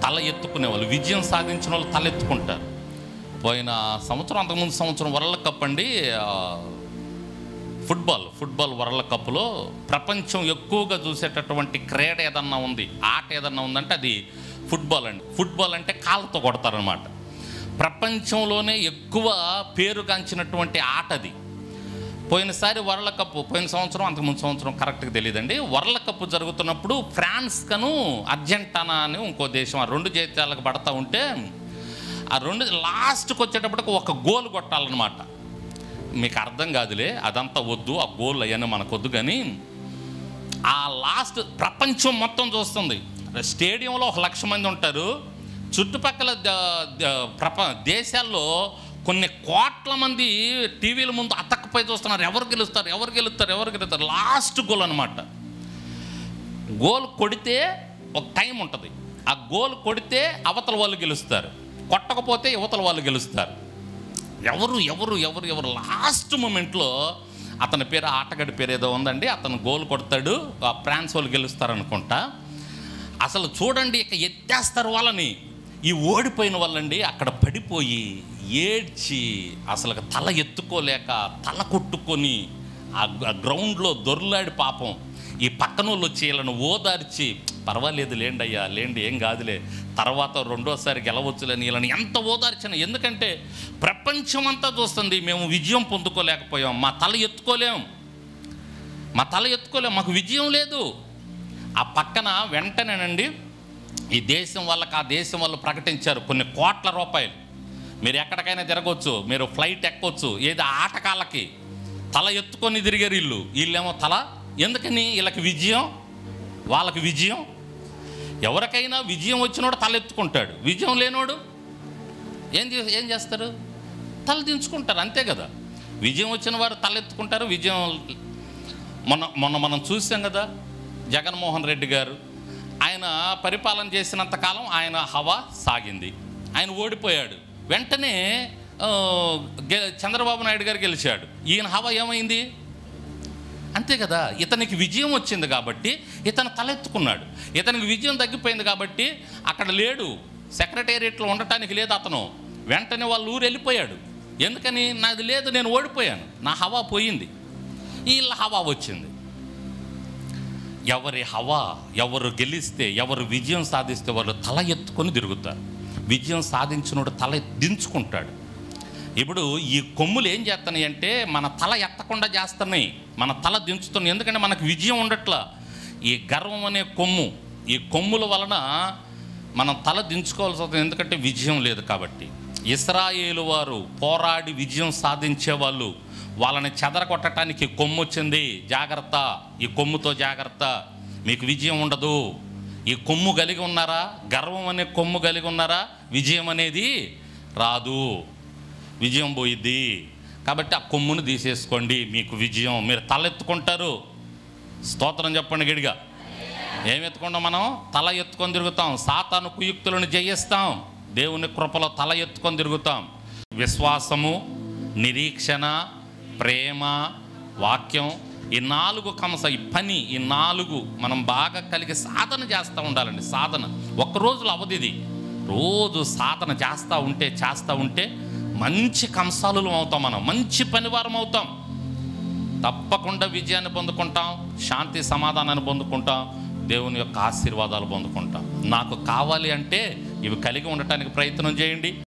తల ఎత్తుకునే వాళ్ళు, విజయం సాధించిన వాళ్ళు తల ఎత్తుకుంటారు. పోయిన సంవత్సరం, అంతకుముందు సంవత్సరం వరల్డ్ కప్ అండి, ఫుట్బాల్ వరల్డ్ కప్లో ప్రపంచం ఎక్కువగా చూసేటటువంటి క్రీడ ఏదన్నా ఉంది, ఆట ఏదన్నా ఉందంటే అది ఫుట్బాల్ అండి. ఫుట్బాల్ అంటే కాళ్ళతో కొడతారనమాట. ప్రపంచంలోనే ఎక్కువ పేరుగాంచినటువంటి ఆట అది. పోయినసారి వరల్డ్ కప్, పోయిన సంవత్సరం అంతకుముందు సంవత్సరం కరెక్ట్గా తెలియదండి, వరల్డ్ కప్ జరుగుతున్నప్పుడు ఫ్రాన్స్ కను అర్జెంటీనా అని ఇంకో దేశం, ఆ రెండు దేశాలకు పడతా ఉంటే ఆ రెండు లాస్ట్కి వచ్చేటప్పటికి ఒక గోల్ కొట్టాలన్నమాట. మీకు అర్థం కాదులే, అదంతా వద్దు, ఆ గోల్ అవన్నీ మనకొద్దు. కానీ ఆ లాస్ట్ ప్రపంచం మొత్తం చూస్తుంది. స్టేడియంలో 1,00,000 మంది ఉంటారు. చుట్టుపక్కల దేశాల్లో కొన్ని కోట్ల మంది టీవీల ముందు అతక్కుపై చూస్తున్నారు, ఎవరు గెలుస్తారు. లాస్ట్ గోల్ అనమాట. గోల్ కొడితే ఒక టైం ఉంటుంది, ఆ గోల్ కొడితే అవతల వాళ్ళు గెలుస్తారు, కొట్టకపోతే యువతల వాళ్ళు గెలుస్తారు. ఎవరు లాస్ట్ మూమెంట్లో అతని పేరు, ఆటగాడి పేరు ఏదో ఉందండి, అతను గోల్ కొడతాడు, ఆ ఫ్రాన్స్ వాళ్ళు గెలుస్తారనుకుంటా. అసలు చూడండి, ఇక ఎత్తేస్తారు వాళ్ళని. ఈ ఓడిపోయిన వాళ్ళండి అక్కడ పడిపోయి ఏడ్చి అసలు తల ఎత్తుకోలేక తల కొట్టుకొని ఆ గ్రౌండ్లో దొర్లాడి పాపం ఈ పక్కన వాళ్ళు వచ్చి వీళ్ళను ఓదార్చి, పర్వాలేదు లేండి అయ్యా, లేండి ఏం కాదులే, తర్వాత రెండోసారి గెలవచ్చులని వీళ్ళని ఎంత ఓదార్చిన. ఎందుకంటే ప్రపంచం అంతా చూస్తుంది, మేము విజయం పొందుకోలేకపోయాం, మా తల ఎత్తుకోలేం, మాకు విజయం లేదు. ఆ పక్కన వెంటనేనండి ఈ దేశం వాళ్ళకి, ఆ దేశం వాళ్ళు ప్రకటించారు కొన్ని కోట్ల రూపాయలు, మీరు ఎక్కడికైనా తిరగవచ్చు, మీరు ఫ్లైట్ ఎక్కొచ్చు, ఏదో ఆటకాలకి తల ఎత్తుకొని తిరిగారు వీళ్ళేమో తల. ఎందుకని? వీళ్ళకి విజయం, వాళ్ళకి విజయం. ఎవరికైనా విజయం వచ్చినోడు తల ఎత్తుకుంటాడు, విజయం లేనోడు ఏం చేస్తారు? తల దించుకుంటారు, అంతే కదా. విజయం వచ్చిన వారు తల ఎత్తుకుంటారు, విజయం. మొన్న మనం చూసాం కదా, జగన్మోహన్ రెడ్డి గారు ఆయన పరిపాలన చేసినంతకాలం ఆయన హవా సాగింది, ఆయన ఓడిపోయాడు. వెంటనే చంద్రబాబు నాయుడు గారు గెలిచాడు, ఈయన హవా ఏమైంది? అంతే కదా. ఇతనికి విజయం వచ్చింది కాబట్టి ఇతను తలెత్తుకున్నాడు, ఇతనికి విజయం తగ్గిపోయింది కాబట్టి అక్కడ లేడు, సెక్రటేరియట్లో ఉండటానికి లేదు అతను. వెంటనే వాళ్ళ ఊరు వెళ్ళిపోయాడు. ఎందుకని? నాది లేదు, నేను ఓడిపోయాను, నా హవా పోయింది. వీళ్ళ హవా వచ్చింది. ఎవరి హవా, ఎవరు గెలిస్తే, ఎవరు విజయం సాధిస్తే వాళ్ళు తల ఎత్తుకొని తిరుగుతారు. విజయం సాధించినోడు తల దించుకుంటాడు. ఇప్పుడు ఈ కొమ్ములు ఏం చేస్తున్నాయి అంటే మన తల ఎత్తకుండా చేస్తున్నాయి, మన తల దించుతున్నాయి. ఎందుకంటే మనకు విజయం ఉండట్లా. ఈ గర్వం అనే కొమ్ము, ఈ కొమ్ముల వలన మనం తల దించుకోవాల్సి వస్తుంది, ఎందుకంటే విజయం లేదు కాబట్టి. ఇశ్రాయేలు వారు పోరాడి విజయం సాధించేవాళ్ళు, వాళ్ళని చెదరగొట్టడానికి కొమ్ము వచ్చింది, జాగ్రత్త, ఈ కొమ్ముతో జాగ్రత్త, మీకు విజయం ఉండదు. ఈ కొమ్ము కలిగి ఉన్నారా, గర్వం అనే కొమ్ము కలిగి ఉన్నారా, విజయం అనేది రాదు, విజయం పోయిద్ది. కాబట్టి ఆ కొమ్మును తీసేసుకోండి, మీకు విజయం. మీరు తలెత్తుకుంటారు. స్తోత్రం చెప్పండి గట్టిగా. ఏం ఎత్తుకుంటాం మనం? తల ఎత్తుకొని తిరుగుతాం. సాతాను కుయుక్తులను జయిస్తాం. దేవుని కృపలో తల ఎత్తుకొని తిరుగుతాం. విశ్వాసము, నిరీక్షణ, ప్రేమ, వాక్యం, ఈ 4 కంస, ఈ పని, ఈ 4 మనం బాగా కలిగి సాధన చేస్తూ ఉండాలండి. సాధన ఒక్కరోజులో అవధి ఇది. రోజు సాధన చేస్తూ ఉంటే మంచి కంసాలు అవుతాం, మనం మంచి పనివారం అవుతాం. తప్పకుండా విజయాన్ని పొందుకుంటాం, శాంతి సమాధానాన్ని పొందుకుంటాం, దేవుని యొక్క ఆశీర్వాదాలు పొందుకుంటాం. నాకు కావాలి అంటే ఇవి కలిగి ఉండటానికి ప్రయత్నం చేయండి.